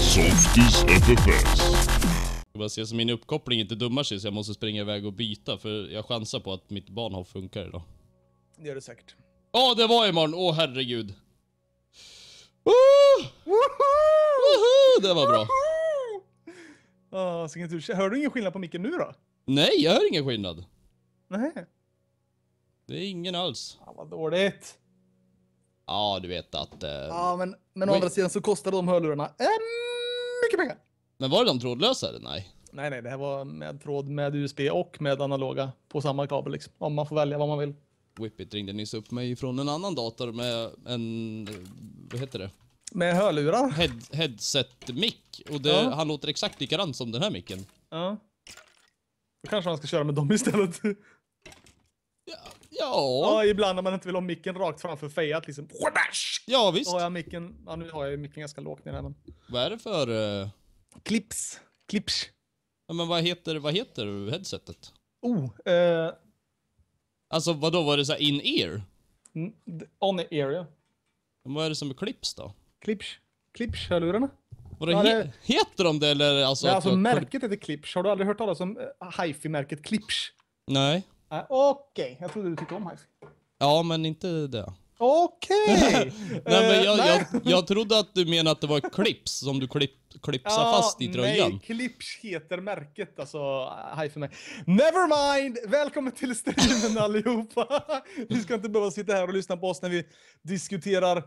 Softies FFS. Jag bara ser som min uppkoppling inte dummar sig så jag måste springa iväg och byta för jag chansar på att mitt barn funkar idag. Det gör det säkert. Ja, det var imorgon. Åh, herregud. Woho! Det var bra. Hör du ingen skillnad på micken nu då? Nej, jag hör ingen skillnad. Nej. Det är ingen alls. Ja, vad dåligt. Ja, du vet att... Ja, men å andra sidan så kostar de hörlurarna mycket pengar. Men var det de trådlösa eller? Nej. Nej, det här var med tråd med USB och med analoga på samma kabel liksom. Om man får välja vad man vill. Whippet ringde nyss upp mig från en annan dator med en... Vad heter det? Med hörlurar? Headset-mick. Och han låter exakt likadant som den här micken. Ja. Då kanske man ska köra med dem istället. Ja, ibland när man inte vill ha micken rakt framför fejat liksom. Ja, visst. Har jag micken, nu har jag micken ganska lågt ner här, men... Vad är det för... Clips. Ja, men vad heter headsetet? Alltså, vadå, var det så här in-ear? On-ear, ja. Men vad är det som är clips då? Clips-hörlurarna. Heter de det eller? Alltså märket heter Klipsch. Har du aldrig hört talas om hi-fi-märket Klipsch? Nej. Okej, jag trodde du tyckte om hi-fi. Ja, men inte det. Okej! Nej, men jag trodde att du menade att det var clips som du klipsar fast i tröjan. Nej, Klipsch heter märket, alltså hi-fi-märket. Never mind! Välkommen till streamen allihopa! Ni ska inte behöva sitta här och lyssna på oss när vi diskuterar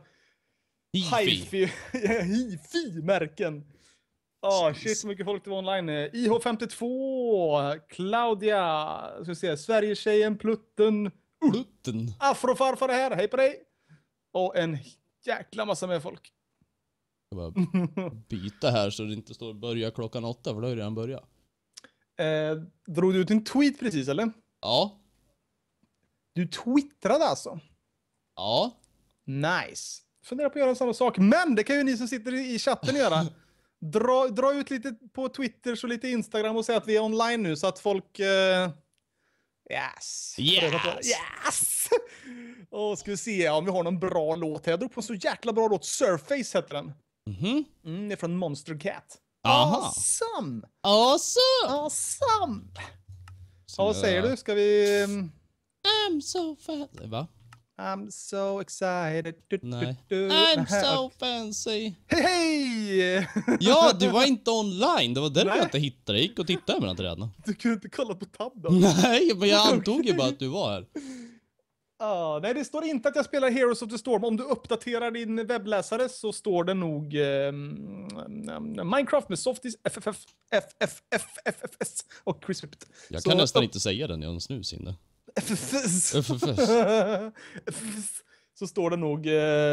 hi-fi-märken. Shit, så mycket folk det var online. IH52, Claudia, ska vi se, Sverigetjejen, Plutten, Afrofarfar är här, hej på dig. Och en jäkla massa med folk. Jag bara byta här så det inte står börja klockan 8, för då är det redan börjat. Drog du ut en tweet precis, eller? Ja. Du twittrade alltså? Ja. Nice. Funderar på att göra samma sak, men det kan ju ni som sitter i chatten göra. Dra ut lite på Twitter och lite Instagram och säga att vi är online nu så att folk... Yes! Och ska vi se om vi har någon bra låt här. Jag drog på en så jäkla bra låt. Surface heter den. Det är från Monster Cat. Aha. Awesome! Ja, vad säger du? Ska vi... I'm so fancy. Va? I'm so excited. Nej. I'm so fancy. Hej! Ja, du var inte online. Det var därför jag inte hittade. Jag gick och tittade med den träden. Du kunde inte kolla på tab då? Nej, men jag antog ju bara att du var här. Nej, det står inte att jag spelar Heroes of the Storm. Om du uppdaterar din webbläsare så står det nog Minecraft med Softies, FFS och Chris Whippet. Jag kan nästan inte säga den, jag har en snus inne. FFS. Så står det nog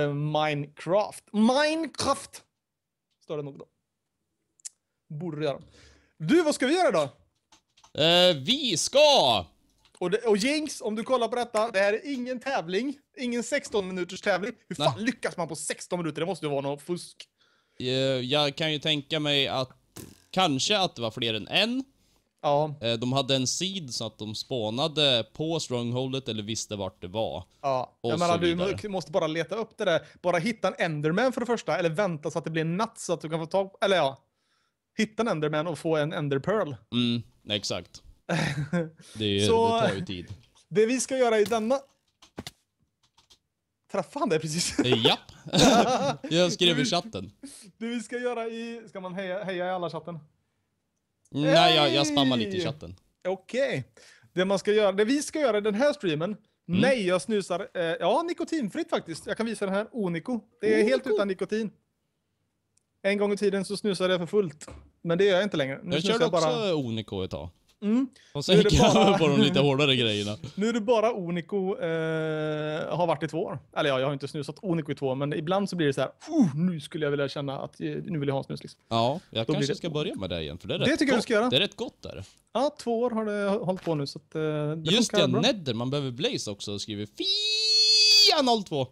Minecraft. Står det nog då. Borde göra. Du, vad ska vi göra då? Vi ska... Och Jinx, om du kollar på detta, det här är ingen tävling. Ingen 16 minuters tävling. Hur fan lyckas man på 16 minuter? Det måste ju vara något fusk. Jag kan ju tänka mig att kanske att det var fler än en. Ja. De hade en seed så att de spånade på strongholdet eller visste vart det var. Ja, jag menar du måste bara leta upp det där. Bara hitta en enderman för det första. Eller vänta så att det blir natt så att du kan få tag... Eller ja. Hitta en enderman och få en enderpearl. Exakt. Det tar ju tid. Det vi ska göra i denna... Träffade han det precis? Japp. Jag skrev i chatten. Det vi ska göra i... Ska man heja i alla chatten? Nej, jag spammar lite i chatten. Okej. Det vi ska göra i den här streamen. Nej, jag snusar. Ja, nikotinfritt faktiskt. Jag kan visa den här. Oniko. Det är helt utan nikotin. En gång i tiden så snusade jag för fullt. Men det gör jag inte längre. Jag körde också Oniko ett tag. Och sen gick jag på de lite hårdare grejerna. Nu är det bara Oniko har varit i 2 år. Eller ja, jag har inte snusat Oniko i 2 år. Men ibland så blir det så här. Nu skulle jag vilja känna att nu vill jag ha en snus liksom. Ja, jag kanske ska börja med det igen. För det tycker jag du ska göra. Det är rätt gott där. Ja, 2 år har det hållit på nu. Så att, det just det, Nedder. Man behöver Blaze också. Skriver FIA02.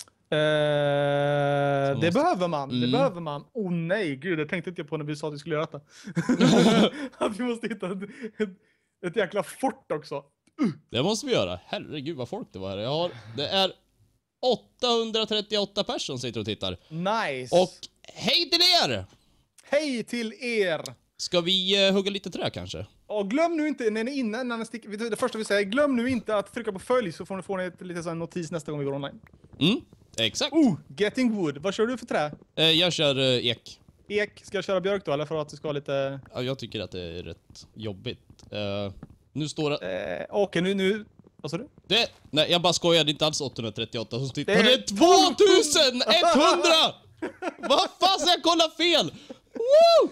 Det behöver man. Det behöver man. Nej, gud, det tänkte inte jag på när vi sa att vi skulle göra detta. Att vi måste hitta ett jäkla fort också. Det måste vi göra. Herregud vad folk det var här. Det är 838 personer som sitter och tittar. Nice. Och hej till er! Hej till er! Ska vi hugga lite trä kanske? Och glöm nu inte, när ni är inne, när ni sticker, det första vi säger, glöm nu inte att trycka på följ så får ni ett lite sån notis nästa gång vi går online. Exakt. Getting wood. Vad kör du för trä? Jag kör ek. Ek. Ska jag köra björk då, eller för att du ska ha lite... Ja, jag tycker att det är rätt jobbigt. Nu står det... Okej, nu... Vad sa du? Nej, jag bara skojar. Det är inte alls 838 som tittar. Det är Det är 2100! Vad fan, så jag kollar fel? Woo!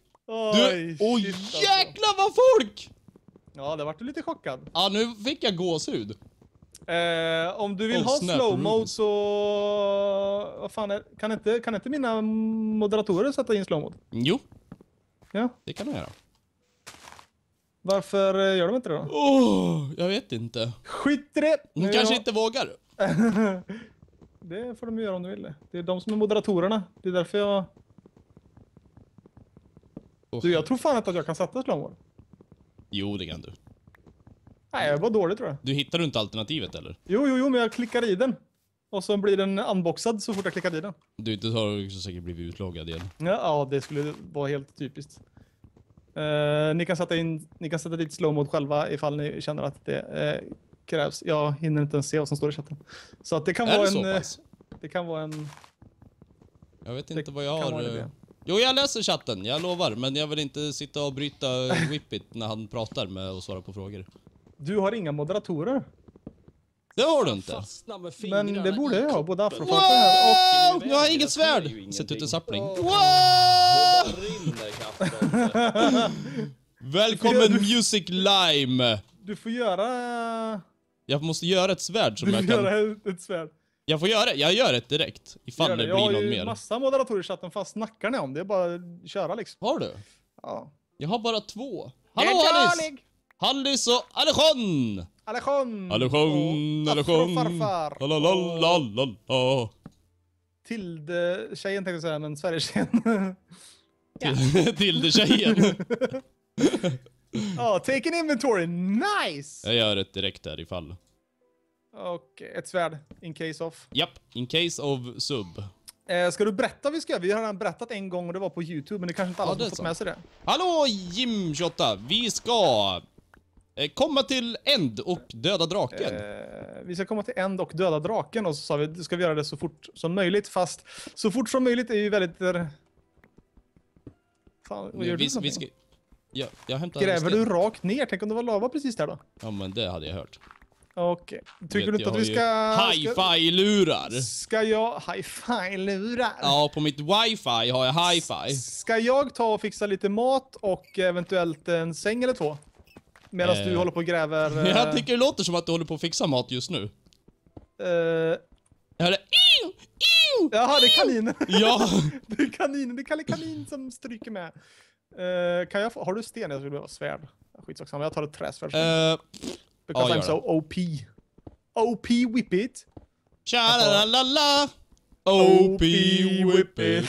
Jäklar vad folk! Ja, det vart du lite chockad. Ja, nu fick jag gåshud. Om du vill ha slow mode så... Vad fan kan inte mina moderatorer sätta in slow mode? Jo, Ja. det kan jag göra. Varför gör de inte det då? Jag vet inte. Skit i det! De kanske inte vågar. Det får de göra om de vill det. Det är de som är moderatorerna. Det är därför jag... Du, jag tror fan inte att jag kan sätta slow mode. Jo, det kan du. Nej, jag var dålig tror jag. Du hittar du inte alternativet eller? Jo, men jag klickar i den. Och så blir den unboxad så fort jag klickar i den. Du inte har så säkert blivit utloggad igen. Ja, det skulle vara helt typiskt. Ni kan sätta dit slow mode själva ifall ni känner att det krävs. Jag hinner inte ens se vad som står i chatten. Så att det kan vara en... Det kan vara en... Jag vet inte vad jag har... Jo, jag läser chatten, jag lovar. Men jag vill inte sitta och bryta Whippet när han pratar med och svara på frågor. Du har inga moderatorer. Det har du inte. Men det borde jag ha, både afrofolk här. Och jag har inget svärd. Sätt ut en sappling. Välkommen Music Lime. Du får göra... Jag måste göra ett svärd som jag kan... Du får göra ett svärd. Jag gör ett direkt. Ifall det blir någon mer. Jag har ju massa moderatorer i chatten, fast snackar ni om det. Det är bara att köra liksom. Har du? Ja. Jag har bara 2. Hallå Hallis! Hallis och Alejandro! Alejandro! Farfar! Lalalala. Tilde-tjejen tänkte jag säga, men Sverige-tjejen. Tilde-tjejen. Ja, take an inventory. Nice! Jag gör ett direkt där ifall. Okej, ett svärd. In case of. Japp, in case of sub. Ska du berätta vad vi ska göra? Vi har redan berättat en gång och det var på YouTube, men det kanske inte alla har fått med sig det. Hallå Jim28, vi ska komma till End och döda draken. Vi ska komma till End och döda draken och så sa vi, ska vi göra det så fort som möjligt, fast så fort som möjligt är ju väldigt... Fan, vad gör du? Ska... Jag hämtar Gräver du rakt ner? Tänk om det var lava precis där då? Ja, men det hade jag hört. Okej. Tycker du inte att vi ska... Hi-fi-lurar. Ska jag... Hi-fi-lurar? Ja, på mitt wifi har jag hi-fi. Ska jag ta och fixa lite mat och eventuellt en säng eller 2? Medan du håller på och gräver... Jag tycker det låter som att du håller på att fixa mat just nu. Jag hörde... Jaha, det är kaninen. Ja. Det är kaninen. Det är kanin som stryker med. Kan jag få... Har du sten? Jag skulle behöva svärd. Skitsaksam. Jag tar ett träsvärd. Because I'm so OP. OP whip it. Tja-la-la-la. OP whip it.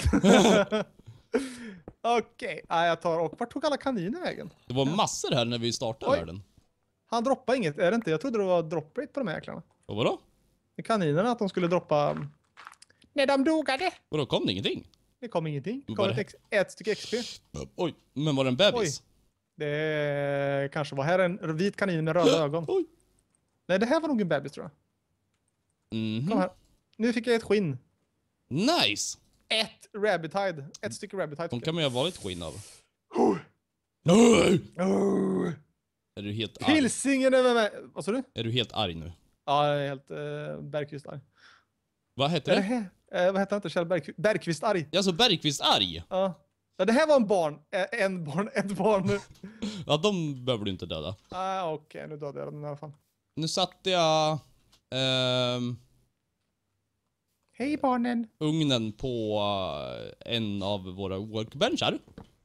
Okej. Jag tar... Och vart tog alla kaniner vägen? Det var massor här när vi startade världen. Han droppade inget. Är det inte? Jag trodde det var drop rate på de här jäklarna. Och vadå? Kaninerna, att de skulle droppa... När de dogade. Vadå, kom det ingenting? Det kom ingenting. Det kom ett stycke XP. Oj, men var det en bebis? Oj. Det kanske var här en vit kanin med röda ögon. Oj. Nej, det här var nog en bebis tror jag. Kom här. Nu fick jag ett skinn. Nice! Ett rabbit-hide. Ett stycke rabbit-hide. De kan man ju ha vanligt skinn av. Är du helt arg? Pilsingen över mig. Vad sa du? Är du helt arg nu? Ja, jag är helt Bergqvist arg. Vad heter det? Vad heter han inte? Kjell Bergqvist arg. Ja, så Bergqvist arg? Ja. Det här var ett barn. Ja, de behöver du inte döda. Okej, nu dödade jag den i alla fall. Nu satte jag hej barnen. ugnen på en av våra workbenchar.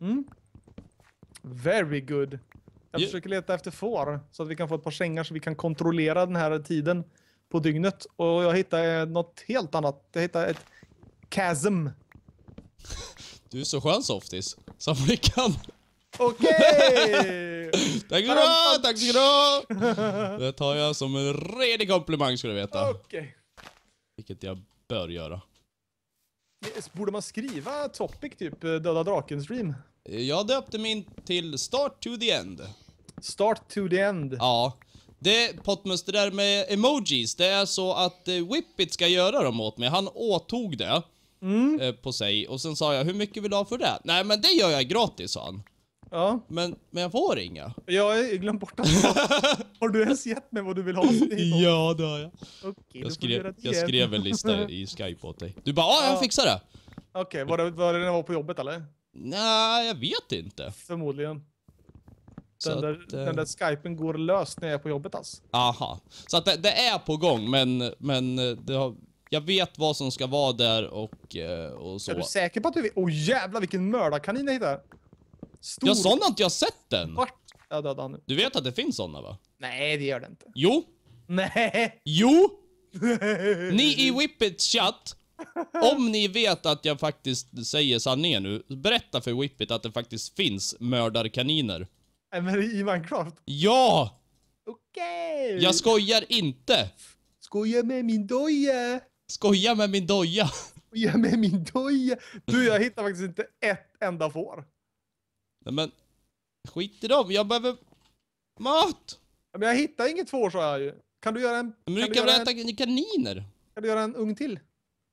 Very good. Jag försöker leta efter får så att vi kan få ett par sängar så vi kan kontrollera den här tiden på dygnet. Och jag hittade något helt annat. Jag hittade ett chasm. Du är så skön softis. Som vi kan. Okej! Tack så bra, tack så bra. Det tar jag som en redig komplimang, ska du veta. Okej. Vilket jag bör göra. Borde man skriva topic typ Döda Draken-stream? Jag döpte min till Start to the End. Start to the end. Ja. Potmus, det där med emojis, det är så att Whippet ska göra dem åt mig. Han åtog det på sig. Och sen sa jag, hur mycket vill du ha för det? Nej, men det gör jag gratis, sa han. Ja. Men jag får inga. Jag har glömt bort att har du ens gett mig vad du vill ha? Ja, det har jag. Okej, Jag skrev en lista i Skype åt dig. Du bara, jag fixar det. Okej, var det när jag var på jobbet eller? Nej, jag vet inte. Förmodligen. Så Den där Skypen går löst när jag är på jobbet alltså. Aha. Så att det är på gång, men jag vet vad som ska vara där och så. Är du säker på att du vet? Åh jävlar vilken mördarkanin jag hittar. Stor. Ja, sån har inte jag sett den. Vart? Jag dödade han nu. Du vet att det finns såna, va? Nej, det gör det inte. Jo. Nej. Jo. Ni i Whippets chatt, om ni vet att jag faktiskt säger sanningen nu, berätta för Whippet att det faktiskt finns mördarkaniner. Men i Minecraft? Ja! Okej. Jag skojar inte. Skoja med min doja. Skoja med min doja. Skoja med min doja. Du, jag hittar faktiskt inte ett enda får. Nej, men skit i dem, jag behöver mat. Men jag hittar inget får, sa jag ju. Kan du göra en... Men du kan väl äta kaniner? Kan du göra en ugn till?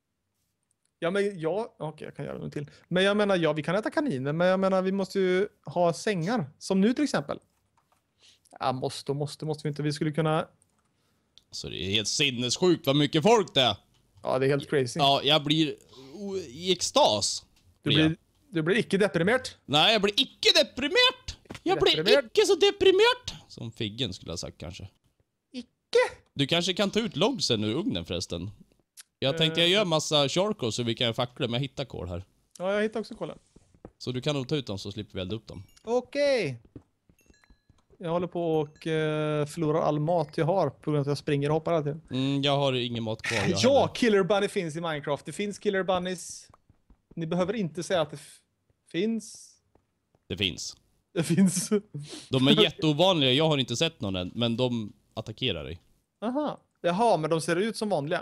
Ja, men ja, okej, jag kan göra en ugn till. Men jag menar, ja, vi kan äta kaniner, men jag menar, vi måste ju ha sängar. Som nu till exempel. Ja, måste vi inte. Vi skulle kunna... Så det är helt sinnessjukt vad mycket folk det är. Ja, det är helt crazy. Ja, jag blir i extas. Du blir icke deprimerad. Nej, jag blir icke deprimerad. Jag blir icke så deprimerad. Som Figgen skulle ha sagt kanske. Icke? Du kanske kan ta ut loggsen ur ugnen förresten. Jag tänkte jag gör massa charcoal så vi kan fackla, men jag hittar kol här. Ja, jag hittar också kolen. Så du kan nog ta ut dem så slipper vi elda upp dem. Okej. Jag håller på och förlorar all mat jag har på grund av att jag springer och hoppar alltid. Jag har ingen mat kvar. Ja, Killer Bunny finns i Minecraft. Det finns Killer Bunnies. Ni behöver inte säga att det finns. Det finns. Det finns. De är jätteovanliga, jag har inte sett någon än, men de attackerar dig. Aha. Jaha, men de ser ut som vanliga.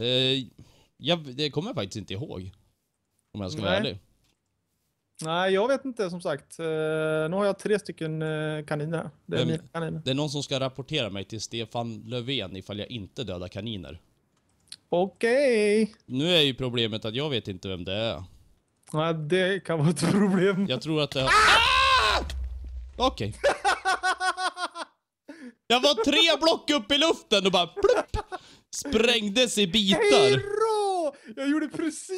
Det kommer jag faktiskt inte ihåg. Om jag ska vara ärlig. Nej, jag vet inte som sagt. Nu har jag 3 stycken kaniner här. Det är mina kaniner. Det är någon som ska rapportera mig till Stefan Löfven ifall jag inte dödar kaniner. Okej. Nu är ju problemet att jag vet inte vem det är. Nej, det kan vara ett problem. Jag tror att det har... Okej. Jag var 3 block upp i luften och bara plupp, sprängdes i bitar. Hejrå! Jag gjorde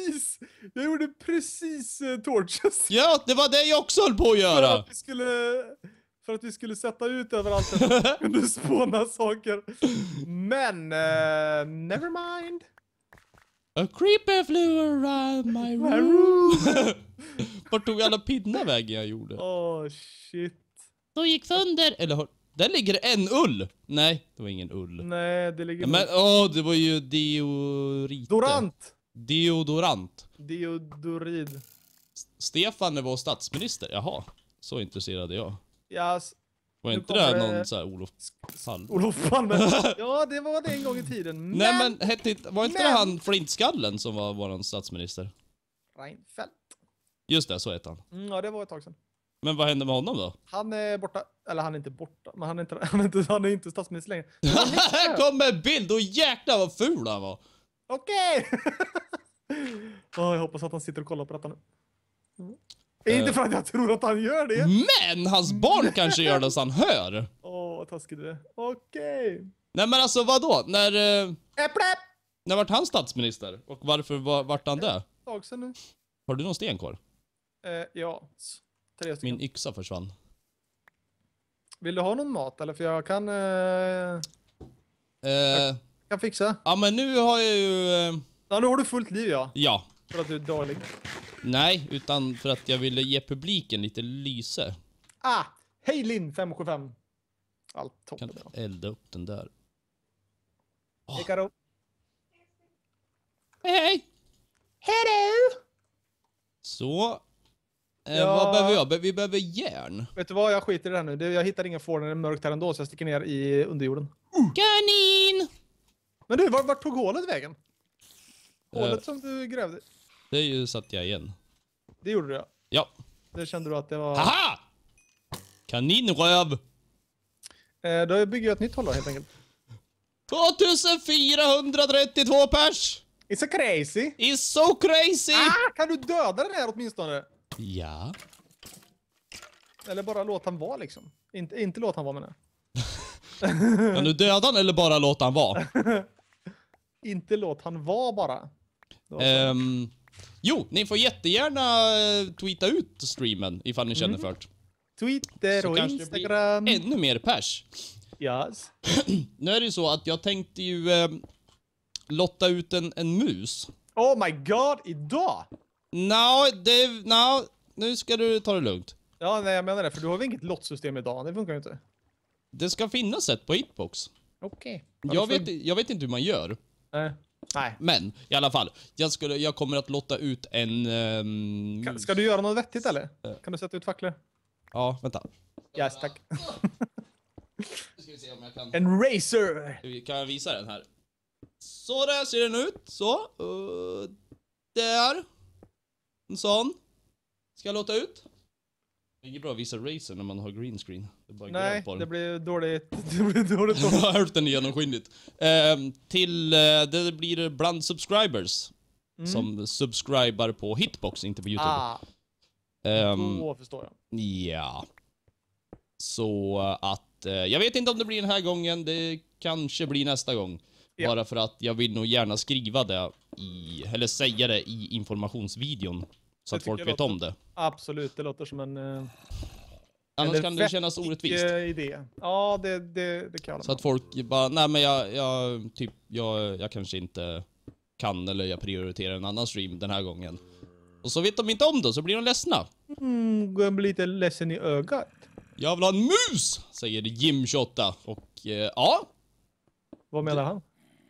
precis torches. Ja, det var det jag också höll på att göra. För att vi skulle sätta ut överallt så att vi kunde spåna saker. Men, never mind. A creeper flew around my room. Vart tog alla pinnar vägen jag gjorde? Oh shit. De gick sönder. Eller där ligger en ull. Nej, det var ingen ull. Nej, det ligger... Men det var ju deodorant. Deodorid. Stefan är vår statsminister. Jaha, så intresserad är jag. Yes. Var inte det någon så här Olof Palme? Olof Palme. Ja, det var det en gång i tiden. Nej, men var inte det han Flintskallen som var våran statsminister? Reinfeldt. Just det, så heter han. Ja, det var ett tag sedan. Men vad hände med honom då? Han är borta. Eller han är inte borta. Men han är inte statsminister längre. Här kommer en bild och jäklar vad ful han var. Okej. Jag hoppas att han sitter och kollar på detta nu. Inte för att jag tror att han gör det. Men hans barn kanske gör det så han hör. Vad taskigt det är. Okej. Nej, men alltså vadå? När Äpple! När vart han statsminister? Och varför vart han det? Tag sen nu. Har du någon sten kvar? Ja. 3 stycken. Min yxa försvann. Vill du ha någon mat eller? För jag kan... jag kan fixa. Ja, men nu har jag ju... Ja, nu har du fullt liv, ja. Ja. För att du är dålig. Nej, utan för att jag ville ge publiken lite lyse. Hej Linn 575. Allt toppen. Kan elda upp den där. Hej Karo. Hej! Hej! Så. Vad behöver jag? Vi behöver järn. Vet du vad? Jag skiter i det här nu. Jag hittar inga får när det är mörkt här ändå, så jag sticker ner i underjorden. Kanin! Men du, vart tog hålet vägen? Hålet som du grävde. Det satte jag igen. Det gjorde du, Ja. Det kände du att det var... Haha! Kaninröv! Då bygger jag ett nytt håll då, helt enkelt. 2432 pers! It's a crazy! Is so crazy! Kan du döda den här åtminstone? Ja. Eller bara låta han vara liksom. Inte låta han vara, menar Kan du döda han eller bara låta han vara? Inte låt han vara bara. Jo, ni får jättegärna tweeta ut streamen ifall ni känner för det. Twitter Så och kanske det Instagram. blir ännu mer pers. Yes. Nu är det ju så att jag tänkte ju lotta ut en mus. Oh my god, idag? Nu ska du ta det lugnt. Ja, nej, jag menar det. För du har väl inget lottsystem idag? Det funkar ju inte. Det ska finnas ett på Hitbox. Okej. Jag vet inte hur man gör. Nej. Men i alla fall, jag kommer att lotta ut en mus. Ska du göra något vettigt eller? Kan du sätta ut facklor? Ja, vänta. Yes, tack. Nu ska vi se om jag kan. En racer! Kan jag visa den här? Så där ser den ut. Så. Där. En sån. Ska jag låta ut? Det är inget bra att visa racer när man har green screen. Det är bara Nej, på den. det blir dåligt. Det blir dåligt. Hälften är genomskinligt. Det blir bland subscribers. Som subscribar på Hitbox, inte på YouTube. Då förstår jag. Ja. Så att jag vet inte om det blir den här gången. Det kanske blir nästa gång. Ja. Bara för att jag vill nog gärna skriva det eller säga det i informationsvideon. Så att folk vet om det. Absolut, det låter som en... Annars kan det kännas orättvist. Idé. Ja, det kan jag. Så att folk bara, nej men jag kanske inte kan eller jag prioriterar en annan stream den här gången. Och så vet de inte om det, så blir de ledsna. Går jag bli lite ledsen i ögat. Jag vill ha en mus, säger Jim 28. Och ja. Vad menar han?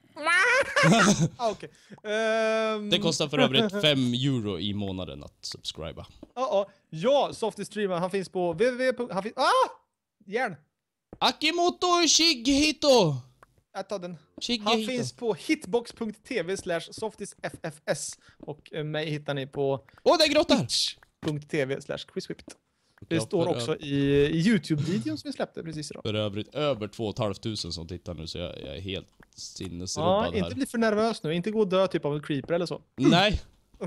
Okay. Det kostar för övrigt 5 euro i månaden att subscriba. Ja, Softy streamer, han finns på järn! Akimoto Shigehito! Jag tar den. Shigehito. Han finns på hitbox.tv/softisffs och mig hittar ni på det är grottar! twitch.tv/quizwhipped. Det står också i YouTube-videon som vi släppte precis idag. För övrigt över 2 500 som tittar nu, så jag är helt sinnesrubbad här. Inte bli för nervös nu, inte gå och dö typ av en creeper eller så. Nej.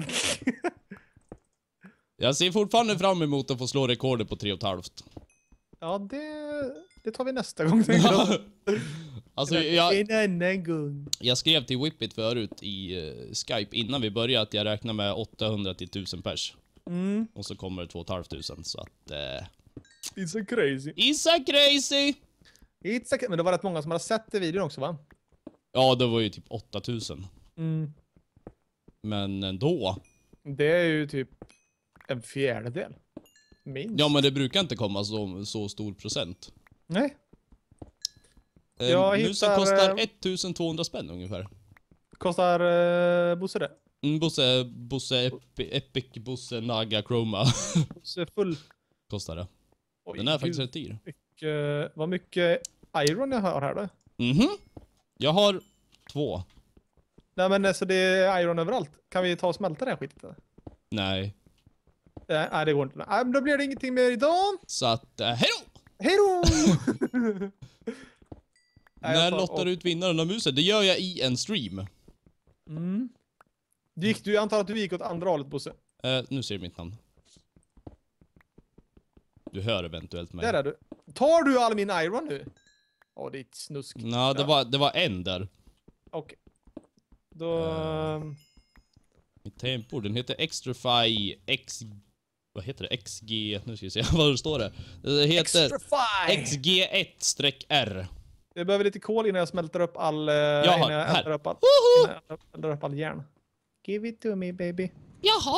Jag ser fortfarande fram emot att få slå rekordet på 3,5. Ja, det tar vi nästa gång. Alltså, en annan gång. Jag skrev till Whippet förut i Skype innan vi började att jag räknar med 800 till 1000 pers. Och så kommer det 2 500, så att... It's a crazy. Men det var rätt många som hade sett det videon också, va? Ja, det var ju typ 8000. Men ändå. Det är ju typ en fjärdedel. Minst. Ja, men det brukar inte komma så stor procent. Nej. Musen kostar 1200 spänn ungefär. Kostar Bosse det? Bosse Epic Bosse Naga Chroma. Bosse full. Kostar det. Oj, den är faktiskt rätt dyr. Vad mycket iron jag har här då? Jag har 2. Nej, men alltså det är iron överallt. Kan vi ta och smälta det här skitet? Nej. Nej, det går inte. Nej, men då blir det ingenting mer idag. Så att, hejdå! Hejdå! När lottar ut vinnaren av musen? Det gör jag i en stream. Jag antar att du gick åt andra hållet, Bosse. Nu ser du mitt namn. Du hör eventuellt mig. Där är du. Tar du all min iron nu? Det är ett snusk. Nej, det var en där. Okej. Då... Mitt tempo, den heter Extrafy X... Vad heter det? XG... Nu ska vi se vad det står det. Det heter XG1-R. Jag behöver lite kol innan jag smälter upp all... Jaha, här. Eldar upp all järn. Give it to me, baby. Jaha.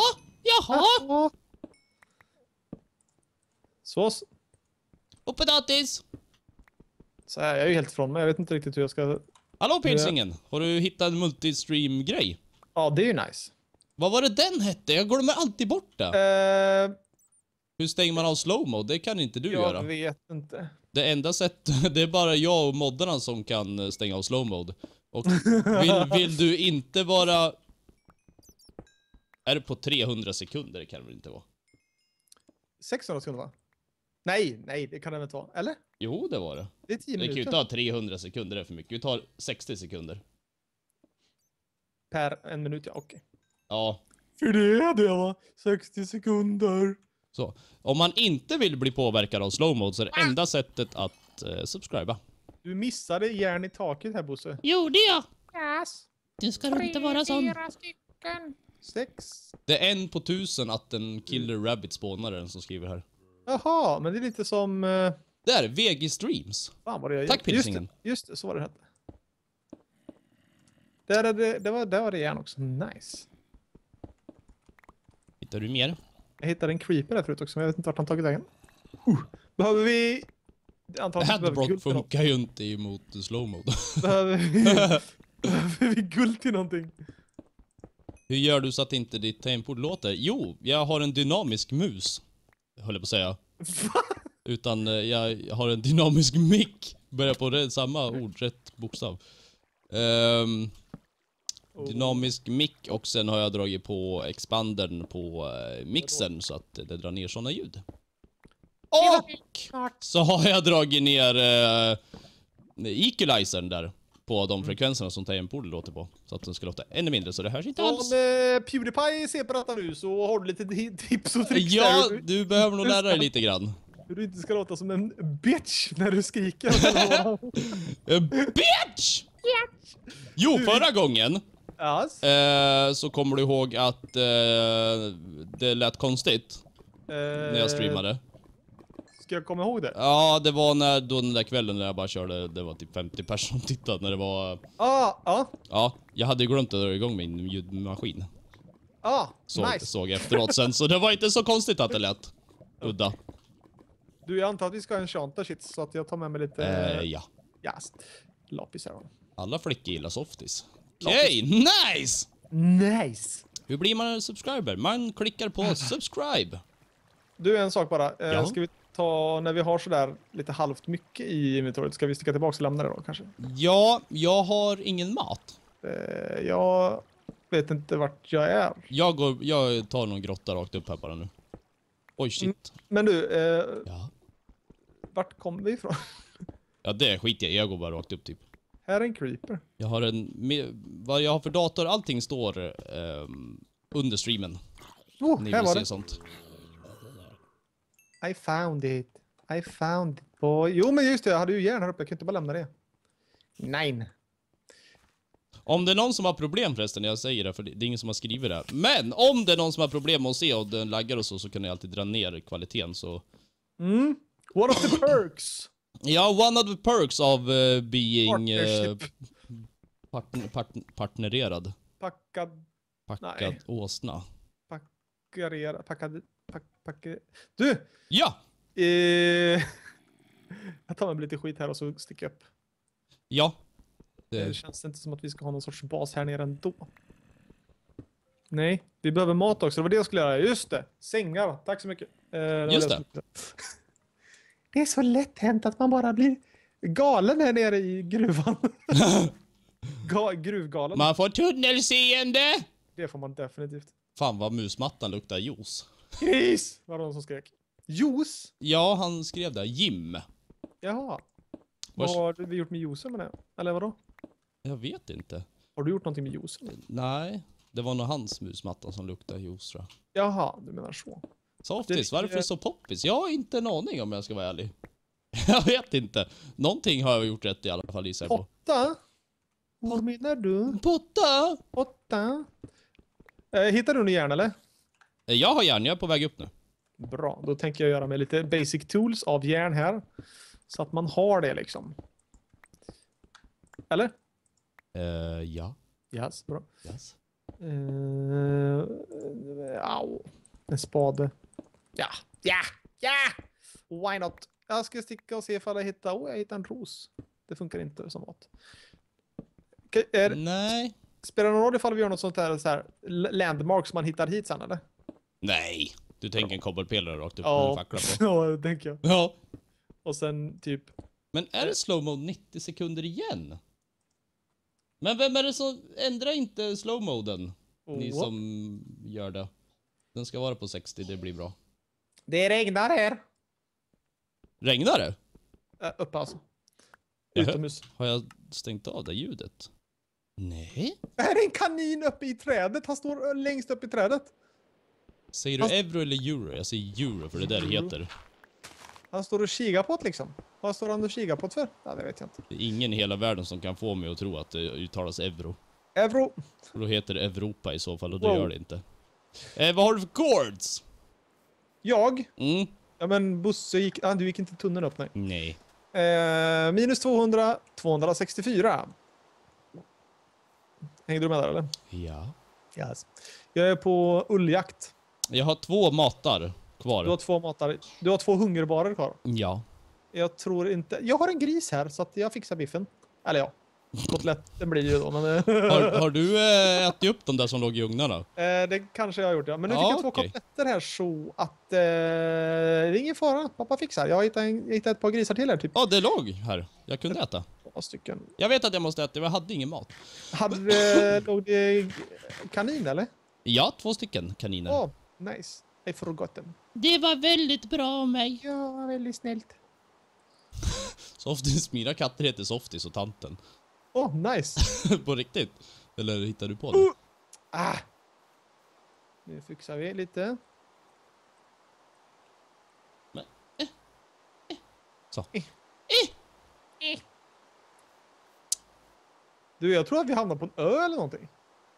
Sås. Och potatis. Så här, jag är ju helt ifrån mig. Jag vet inte riktigt hur jag ska... Hallå pilsingen. Har du hittat en multistream-grej? Ja, det är ju nice. Vad var det den hette? Jag glömmer alltid bort det. Hur stänger man av slow-mo? Det kan inte du göra. Jag vet inte. Det enda sättet, det är bara jag och moddarna som kan stänga av slow-mode. Och vill du inte vara... Är det på 300 sekunder? Det kan det väl inte vara? 600 sekunder va? Nej, det kan det väl inte vara. Eller? Jo, det var det. Det är 10 Det kan ju minuter. inte ha 300 sekunder, det är för mycket. Vi tar 60 sekunder. Per en minut, ja. Okej. Ja. För det är det va? 60 sekunder. Så. Om man inte vill bli påverkad av slow mode så är det enda sättet att subscriba. Du missade järn i taket här, Bosse. Gjorde jag? Yes. Du ska inte vara sån. 6. Det är 1 på 1000 att en killer rabbit spånar den som skriver här. Jaha, men det är lite som... Där, VG Streams. Fan vad det är. Tack, pilsingen. Just det, så var det hette. Där var det järn också. Nice. Hittar du mer? Jag hittade en creeper där förut också, men jag vet inte vart han tagit vägen. Behöver vi... Antagligen behöver vi Headbrock guld till något. funkar ju inte emot slow mode. Behöver vi guld till någonting? Hur gör du så att inte ditt tangentbord låter? Jo, jag har en dynamisk mus. Höll jag på att säga. Utan jag har en dynamisk mick. Börjar på det, samma ord, rätt bokstav. Dynamisk mick och sen har jag dragit på expandern på mixern så att det drar ner såna ljud. Och så har jag dragit ner equalizern där på de frekvenserna som tangentbordet låter på. Så att den ska låta ännu mindre, så det hörs inte alls. Om PewDiePie ser på detta nu så har du lite tips och tricks Ja, där. du behöver nog lära dig lite grann. Hur du inte ska låta som en bitch när du skriker. Bitch! Jo, förra gången Yes. så kommer du ihåg att det lät konstigt när jag streamade. Ska jag komma ihåg det? Ja, det var när den där kvällen när jag bara körde, det var typ 50 personer som tittade när det var... Ja. Ja, jag hade glömt att dra igång min ljudmaskin. Nice. Såg efteråt sen, så det var inte så konstigt att det lät udda. Du, jag antar att vi ska ha en shanta shit så att jag tar med mig lite... Ja. Yes. Lapis här. Alla flickor gillar softis. Okej, nice! Nice! Hur blir man en subscriber? Man klickar på subscribe. Du, en sak bara. Ja. Ska vi ta, när vi har sådär lite halvt mycket i inventoriet, ska vi sticka tillbaka och lämna det då kanske? Ja, jag har ingen mat. Jag vet inte vart jag är. Jag tar någon grotta rakt upp här bara nu. Oj, shit. Men du, Ja. vart kommer vi ifrån? Ja, det skiter jag går bara rakt upp typ. Här är en creeper. Jag har vad jag har för dator, allting står under streamen. Ni Här vill var se det. sånt. I found it boy. Jo men just det, jag hade ju järn här uppe, jag kan inte bara lämna det. Nej. Om det är någon som har problem förresten, jag säger det för det är ingen som har skrivit det. Men om det är någon som har problem med att se och den laggar och så kan ni alltid dra ner kvaliteten så... One of the perks. Ja, one of the perks of being Partnership. partnererad. Packad. Packad åsna. Du! Ja! Jag tar med lite skit här och så sticker jag upp. Ja. Det känns inte som att vi ska ha någon sorts bas här nere ändå. Nej, vi behöver mat också. Det var det jag skulle göra. Just det. Sängar. Tack så mycket. Just det. Det är så lätt hänt att man bara blir galen här nere i gruvan. Gruvgalen. Man får tunnelseende! Det får man definitivt. Fan vad musmattan luktar juice. Gris! Var det någon som skrek? Juice? Ja, han skrev där. Jim. Jaha. Vad har vi gjort med juicen med det? Eller vadå? Jag vet inte. Har du gjort någonting med juicen? Nej, det var nog hans musmatta som luktade juice tror jag. Jaha, du menar så. Softis, varför är det så poppis? Jag har inte en aning om jag ska vara ärlig. Jag vet inte. Någonting har jag gjort rätt i alla fall, gissar jag på. Potta? Vad menar du? Potta! Potta? Hittar du någon järn eller? Jag har järn, jag är på väg upp nu. Bra, då tänker jag göra med lite basic tools av järn här. Så att man har det liksom. Eller? Ja. Yes, bra. Yes. Au. En spade. Ja. Why not? Jag ska sticka och se ifall jag hittar... jag hittar en ros. Det funkar inte som mat. Nej. Spelar det någon roll ifall vi gör något sånt här, så här landmark som man hittar hit sen, eller? Nej. Du tänker en kobbelpelare rakt upp med Ja, en fackla på. ja, det tänker jag. Ja. Och sen typ... Men är det slow mode 90 sekunder igen? Men vem är det som ändrar inte slow moden? Ni som gör det. Den ska vara på 60, det blir bra. Det regnar här. Regnar det? Uppe alltså. Jaha. Utomhus. Har jag stängt av det ljudet? Nej. Det här är en kanin uppe i trädet. Han står längst upp i trädet. Säger du euro eller euro? Jag säger euro för det där det heter. Han står och kikar på det liksom. Vad står han och kikar på det för? Ja, det vet jag inte. Det är ingen i hela världen som kan få mig att tro att det uttalas euro. Euro. Och då heter det Europa i så fall, och det Wow. gör det inte. Vad har du för chords? Jag? Mm. Ja men Bosse gick... Ah, du gick inte tunneln upp, nej. Nej. Minus 200, 264. Hängde du med där eller? Ja. Yes. Jag är på ulljakt. Jag har 2 matar kvar. Du har 2 matar. Du har 2 hungerbarer kvar. Ja. Jag tror inte... Jag har en gris här så att jag fixar biffen. Eller ja. Kotletten blir det ju då. Men Har du ätit upp de där som låg i ugnarna? det kanske jag har gjort, ja. Men nu Ja, fick jag 2 okej. kotletter här så att... det är ingen fara. Pappa fixar. Jag hittade ett par grisar till här typ. Ja, det låg här. Jag kunde äta. 2 stycken. Jag vet att jag måste äta, men jag hade ingen mat. Låg det kanin eller? Ja, 2 stycken kaniner. Åh, nice. I forgot them. Det var väldigt bra av mig. Ja, väldigt snällt. Softis, mina katter heter Softis och tanten. Åh, nice. På riktigt? Eller hittar du på det? Ah. Nu fixar vi lite. Så. Du, jag tror att vi hamnar på en ö eller någonting.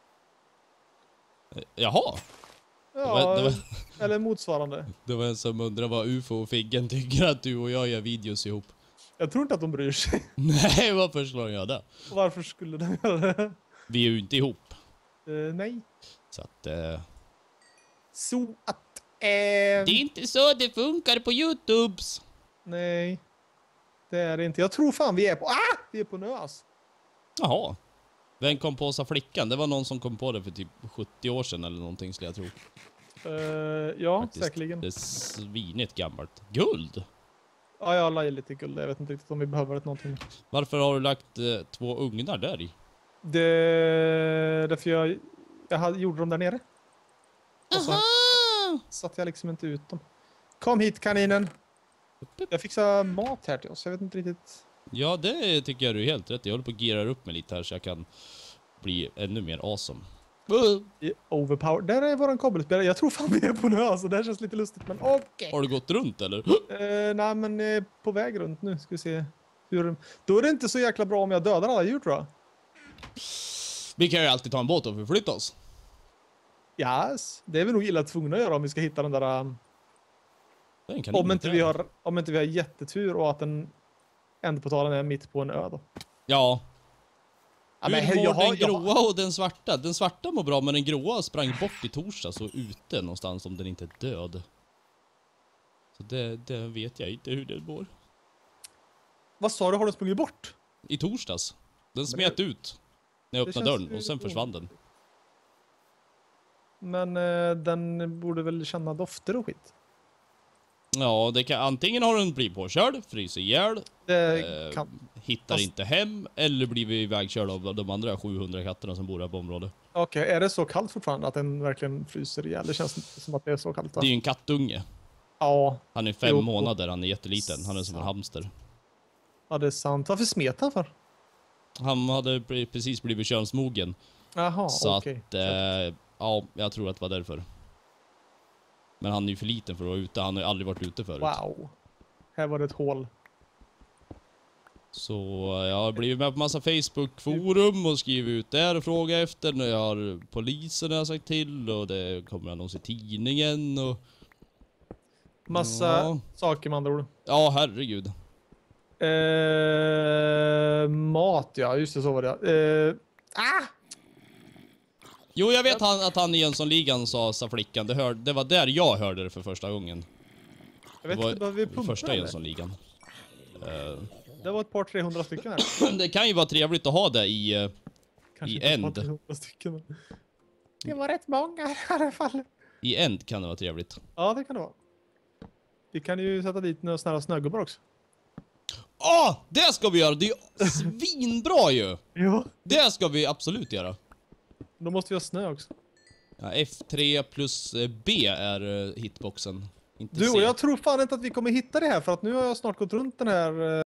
Jaha. Ja, Det var- eller motsvarande. Det var en som undrar vad UFO och Figgen tycker att du och jag gör videos ihop. Jag tror inte att de bryr sig. Nej, varför slår jag det? Varför skulle de göra det? Vi är ju inte ihop. Nej. Så att... Så att... Det är inte så det funkar på YouTubes. Nej. Det är det inte. Jag tror fan vi är på... Vi är på en ö alltså. Jaha. Vem kom på oss av flickan? Det var någon som kom på det för typ 70 år sedan eller någonting skulle jag tro. Ja, Faktiskt. säkerligen. Det är svinigt gammalt. Guld? Ja, jag la i lite guld. Jag vet inte riktigt om vi behöver det någonting. Varför har du lagt 2 ugnar där i? Därför jag gjorde dem där nere. Och så satte jag liksom inte ut dem. Kom hit kaninen. Jag fixar mat här till oss. Jag vet inte riktigt. Ja, det tycker jag du är helt rätt. Jag håller på att gerar upp mig lite här så jag kan bli ännu mer awesome. Overpower. Där är våran kabelspelare. Jag tror fan vi är på nu alltså. Det här känns lite lustigt men okej. Har du gått runt eller? Nej men på väg runt nu. Ska vi se. Då är det inte så jäkla bra om jag dödar alla djur tror jag. Vi kan ju alltid ta en båt och förflytta oss. Yes. Det är vi nog illa tvungna att göra om vi ska hitta den där... Det är en kanin. om inte vi har jättetur och att den ändportalen är mitt på en ö då. Ja. Ja, men, Hur mår jag har- den gråa och den svarta? Den svarta mår bra, men den gråa sprang bort i torsdags och ute någonstans om den inte är död. Så det vet jag inte hur den mår. Vad sa du? Har den sprungit bort? I torsdags. Den smet ut. När jag Det öppnade känns dörren ju och sen försvann den. Men den borde väl känna dofter och skit. Ja, det kan, antingen har den blivit påkörd, fryser ihjäl, Det kan... hittar Fast- inte hem, eller blivit ivägkörd av de andra 700 katterna som bor här på området. Okej, är det så kallt fortfarande att den verkligen fryser ihjäl? Det känns inte som att det är så kallt. Va? Det är ju en kattunge. Ja, Han är 5 Jo. månader, han är jätteliten. Han är som en hamster. ja, det är sant. Varför smet han för? Han hade precis blivit könsmogen. Jaha, Så okej. att, ja, jag tror att det var därför. Men han är ju för liten för att vara ute. Han har ju aldrig varit ute förut. Wow. Här var det ett hål. Så jag har blivit med på massa Facebook-forum och skrivit ut där och frågat efter. När jag har polisen har sagt till och det kommer annons i tidningen och... Massa Ja. saker med andra ord. Ja, herregud. Mat, ja. Just det, så var det. Jo, jag vet att han i Jönssonligan sa flickan. Det var där jag hörde det för första gången. Jag vet Det inte, behöver vi var pumpa första eller? Jönssonligan. Det var ett par 300 stycken här. Det kan ju vara trevligt att ha det i... Kanske I inte ett par End. 300 stycken. Men... Det var rätt många i alla fall. I End kan det vara trevligt. Ja, det kan det vara. Vi kan ju sätta dit några såna här snögubbar också. Det ska vi göra! Det är ju svinbra ju! Jo. Det ska vi absolut göra. Då måste vi ha snö också. Ja, F3 plus B är hitboxen. Inte Du, C. och jag tror fan inte att vi kommer hitta det här för att nu har jag snart gått runt den här